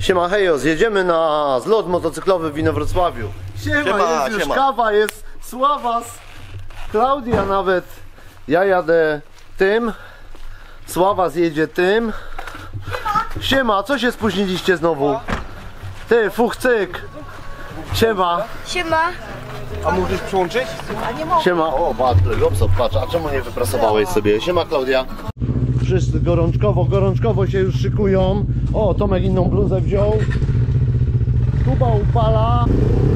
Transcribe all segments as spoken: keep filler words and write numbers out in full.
Siema hejos, jedziemy na zlot motocyklowy w Inowrocławiu. Siema, siema, jest już siema. Kawa, jest Sławas, Klaudia nawet. Ja jadę tym, Sławas jedzie tym. Siema, co się spóźniliście znowu? Ty, fuchcyk. Siema. Siema. A możesz przyłączyć? Siema, o patrz, Gopso, patrz, a czemu nie wyprasowałeś sobie? Siema Klaudia. Wszyscy gorączkowo, gorączkowo się już szykują. O, Tomek inną bluzę wziął. Kuba upala.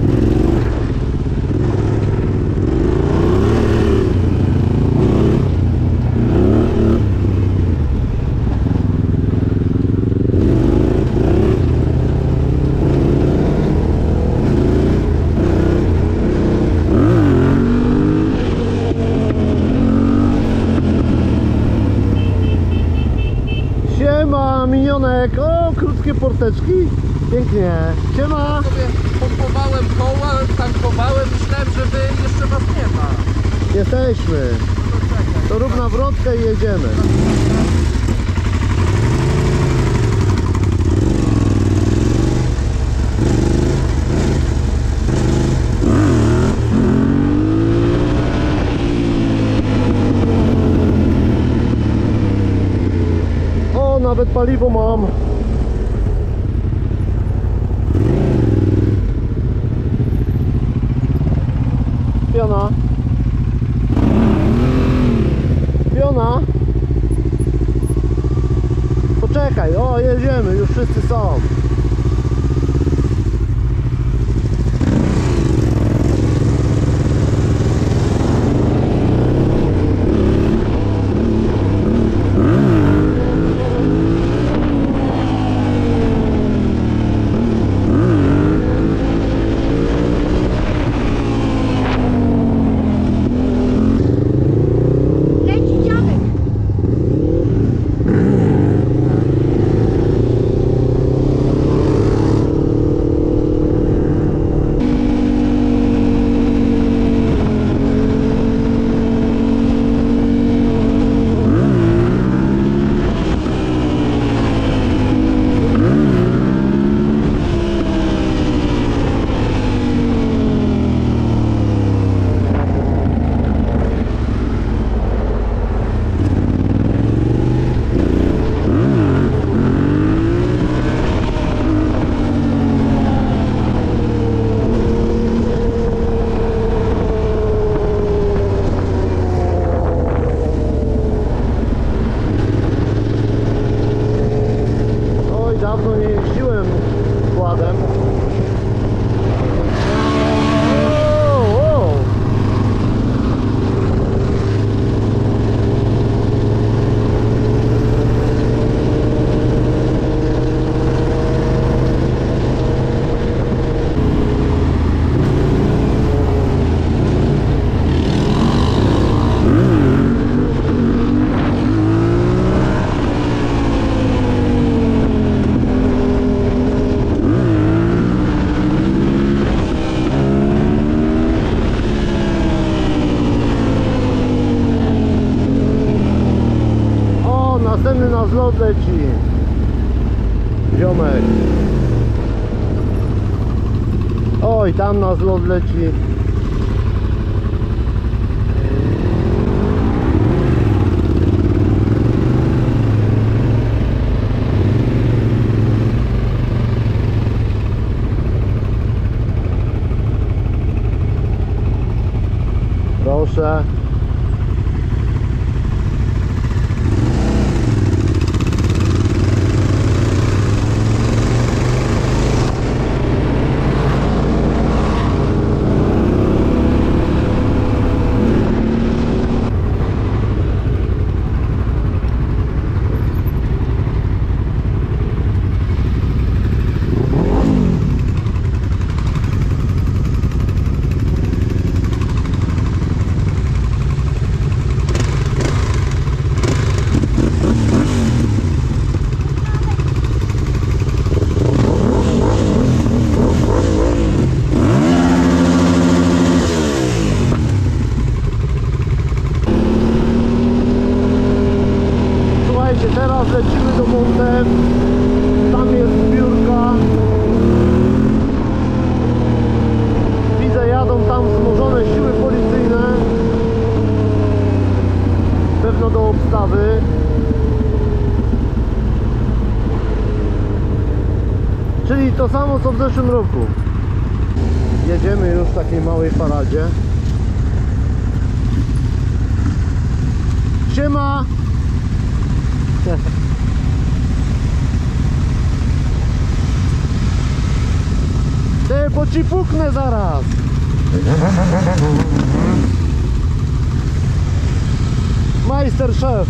Siema, minionek, o, krótkie porteczki, pięknie, siema. Sobie pompowałem koła, tankowałem, myślałem, że wy jeszcze was nie ma. Jesteśmy, to rób nawrotkę i jedziemy. Nawet paliwo mam. Piona. Piona. Poczekaj, o, jedziemy, już wszyscy są. Dawno nie jeździłem kładem. O, o. Następny na zlot leci ziomek. Oj, tam na zlot leci. Proszę. Czyli to samo co w zeszłym roku. Jedziemy już w takiej małej paradzie. Siema! Ty, bo ci puknę zaraz! Majster szef!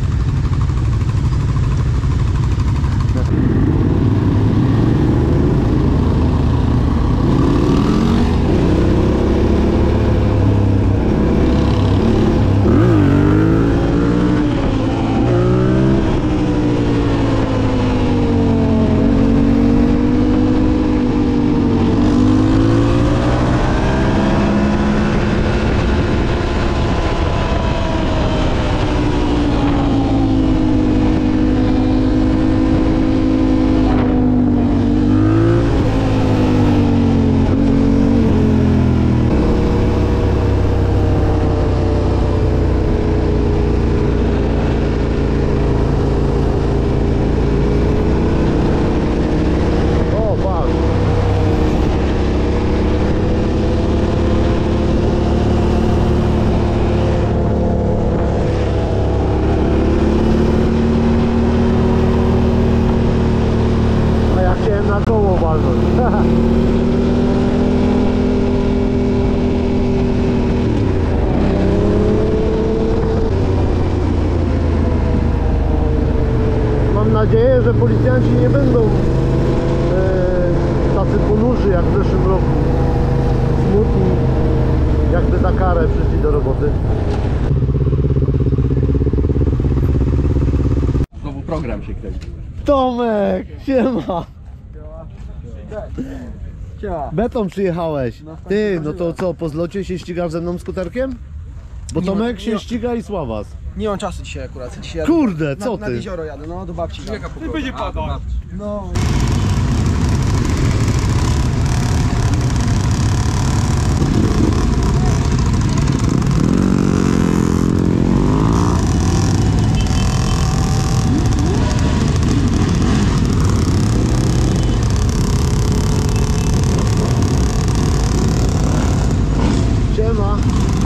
Mam nadzieję, że policjanci nie będą e, tacy ponurzy jak w zeszłym roku. Smutni, jakby za karę przyszli do roboty. Znowu program się kręci. Tomek, siema! Siema. Beton przyjechałeś. Ty, no to co, po zlocie się ścigasz ze mną skuterkiem? Bo Nie, Tomek się nie. ściga i Sławas. Nie mam czasu dzisiaj akurat. Dzisiaj jadę Kurde, co nad, nad ty? jezioro jadę, no do babci. tam. Ty będzie padał. No. Siema.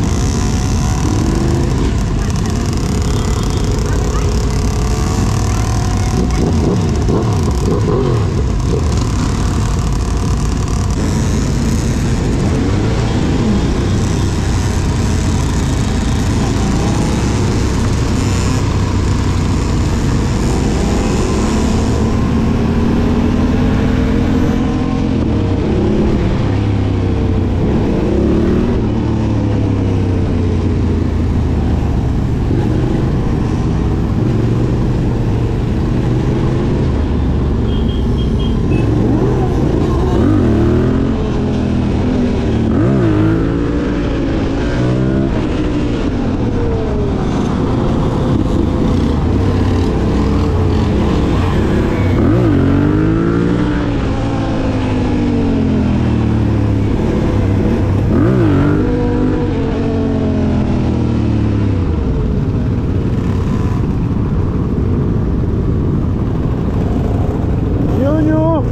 Niuniu!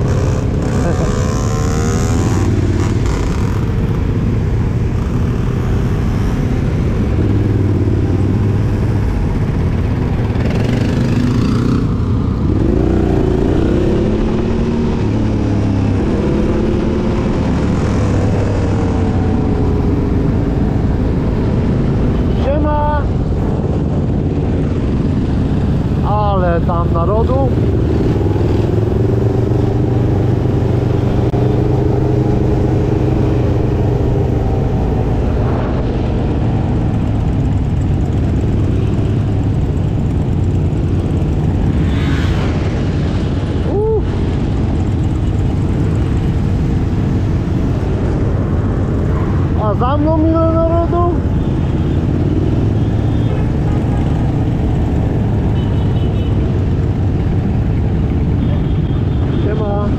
Siema! Ale tam narodu! Uff. A za mną ile narodu? Siema.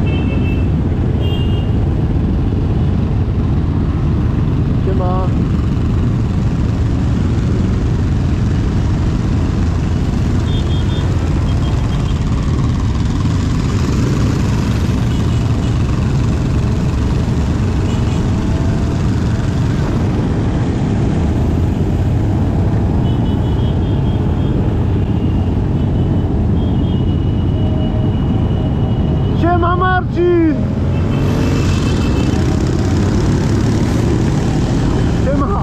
Siema. Siema Marcin! Siema!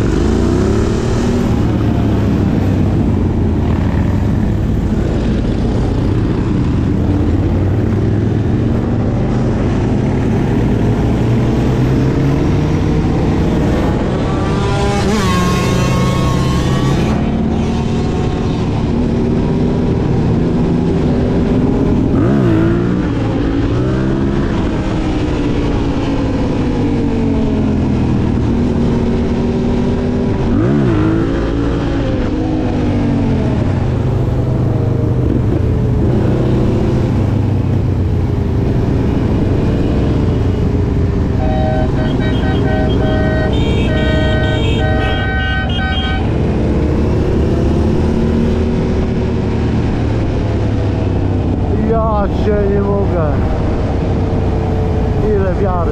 Ja cię nie mogę. Ile wiary.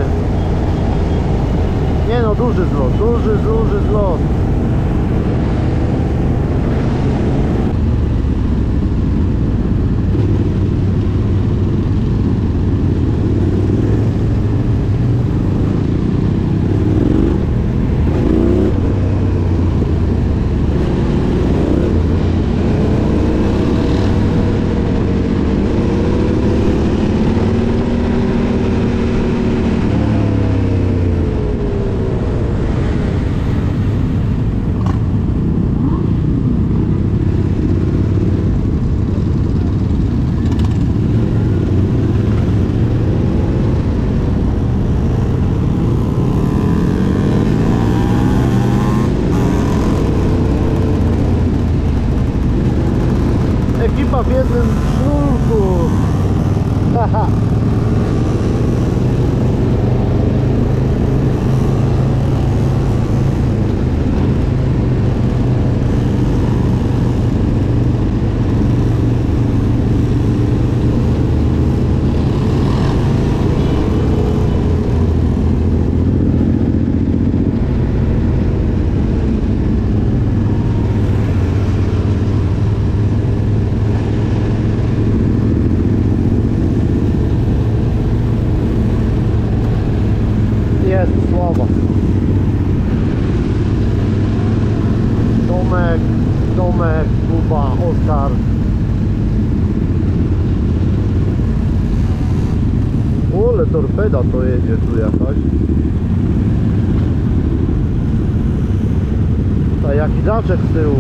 Nie no, duży zlot, duży, duży zlot. Ekipa w jednym sznurku. Haha. Jest słaba. Tomek, Tomek, Kuba, Oskar. Ole, torpeda to jedzie tu jakaś. A jaki daczek z tyłu.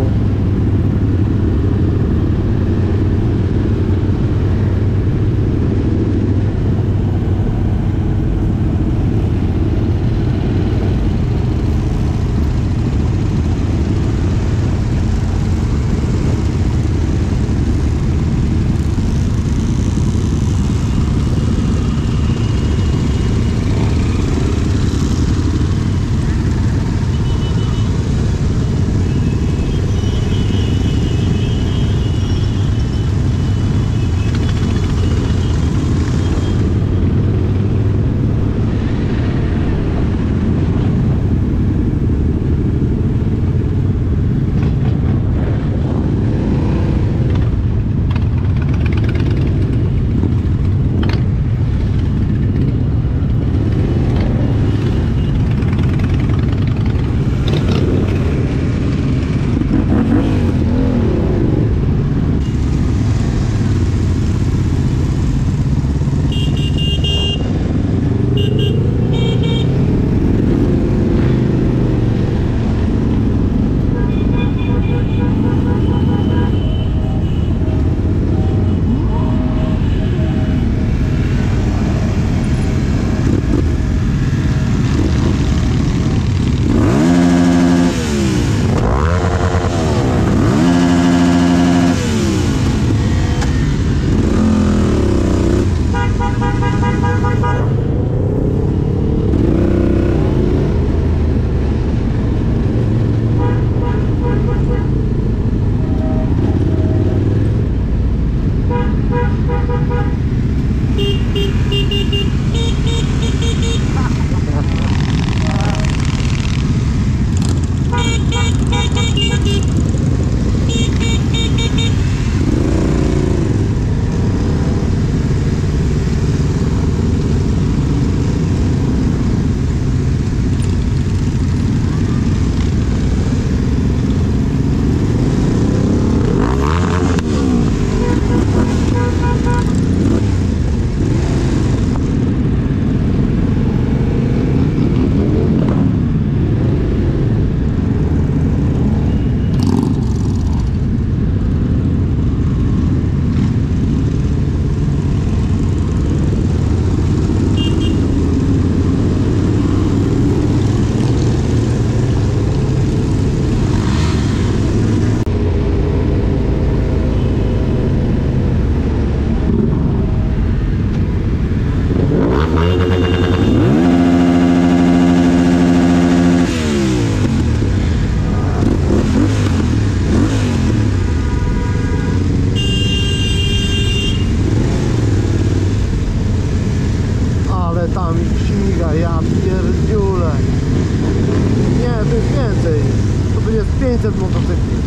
tam śmiga, ja pierdziule. Nie, to jest więcej. To będzie z pięćset motocykli.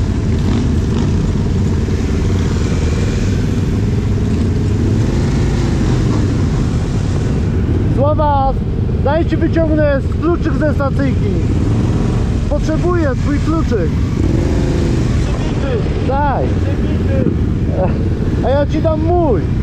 Sława, daj ci wyciągnę kluczyk ze stacyjki. Potrzebuję twój kluczyk. Daj. A ja ci dam mój.